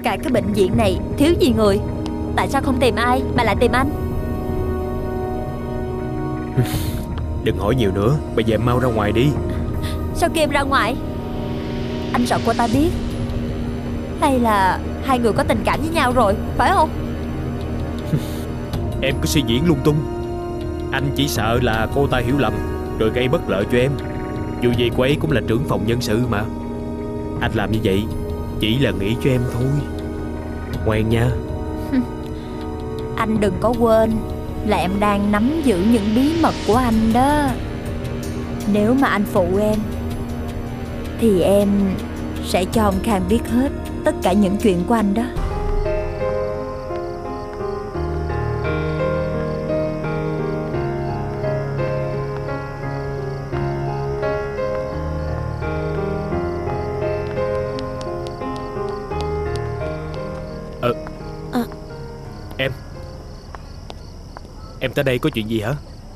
Cả cái bệnh viện này thiếu gì người, tại sao không tìm ai mà lại tìm anh? Đừng hỏi nhiều nữa, bây giờ em mau ra ngoài đi. Sao kêu em ra ngoài? Anh sợ cô ta biết, hay là hai người có tình cảm với nhau rồi, phải không? Em cứ suy diễn lung tung. Anh chỉ sợ là cô ta hiểu lầm rồi gây bất lợi cho em. Dù gì cô ấy cũng là trưởng phòng nhân sự mà. Anh làm như vậy chỉ là nghĩ cho em thôi. Ngoan nha. Anh đừng có quên là em đang nắm giữ những bí mật của anh đó. Nếu mà anh phụ em thì em sẽ cho ông Khang biết hết tất cả những chuyện của anh đó. Em tới đây có chuyện gì hả?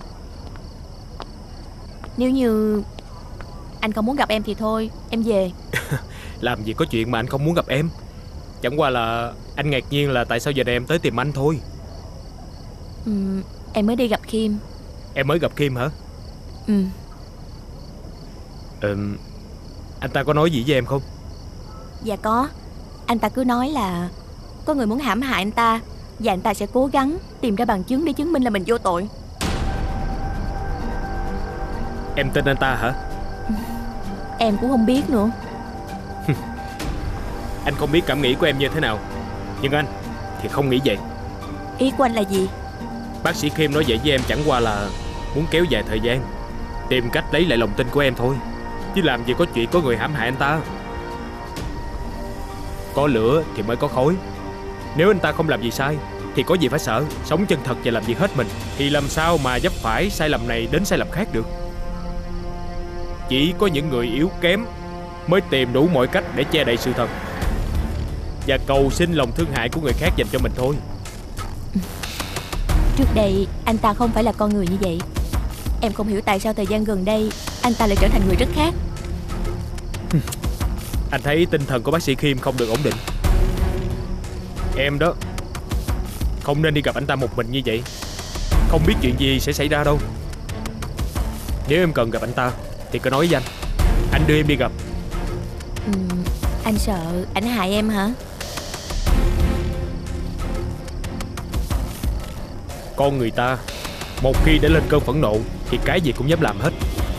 Nếu như anh không muốn gặp em thì thôi, em về. Làm gì có chuyện mà anh không muốn gặp em. Chẳng qua là anh ngạc nhiên là tại sao giờ này em tới tìm anh thôi. Em mới đi gặp Kim. Em mới gặp Kim hả? Anh ta có nói gì với em không? Dạ có. Anh ta cứ nói là có người muốn hãm hại anh ta, và anh ta sẽ cố gắng tìm ra bằng chứng để chứng minh là mình vô tội. Em tin anh ta hả? Em cũng không biết nữa. Anh không biết cảm nghĩ của em như thế nào, nhưng anh thì không nghĩ vậy. Ý của anh là gì? Bác sĩ Kim nói vậy với em chẳng qua là muốn kéo dài thời gian, tìm cách lấy lại lòng tin của em thôi. Chứ làm gì có chuyện có người hãm hại anh ta. Có lửa thì mới có khói. Nếu anh ta không làm gì sai thì có gì phải sợ. Sống chân thật và làm việc hết mình thì làm sao mà vấp phải sai lầm này đến sai lầm khác được. Chỉ có những người yếu kém mới tìm đủ mọi cách để che đậy sự thật và cầu xin lòng thương hại của người khác dành cho mình thôi. Trước đây anh ta không phải là con người như vậy. Em không hiểu tại sao thời gian gần đây anh ta lại trở thành người rất khác. Anh thấy tinh thần của bác sĩ Kim không được ổn định. Em đó không nên đi gặp anh ta một mình như vậy. Không biết chuyện gì sẽ xảy ra đâu. Nếu em cần gặp anh ta thì cứ nói với anh đưa em đi gặp. Anh sợ ảnh hại em hả? Con người ta một khi đã lên cơn phẫn nộ thì cái gì cũng dám làm hết.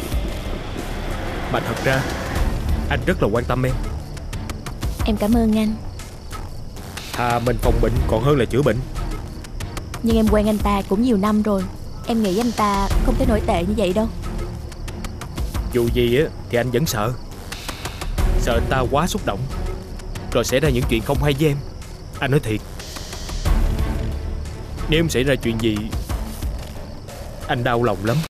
Mà thật ra anh rất là quan tâm em. Em cảm ơn anh. Thà mình phòng bệnh còn hơn là chữa bệnh. Nhưng em quen anh ta cũng nhiều năm rồi. Em nghĩ anh ta không thể nổi tệ như vậy đâu. Dù gì á thì anh vẫn sợ. Sợ anh ta quá xúc động rồi xảy ra những chuyện không hay với em. Anh nói thiệt, nếu em xảy ra chuyện gì anh đau lòng lắm.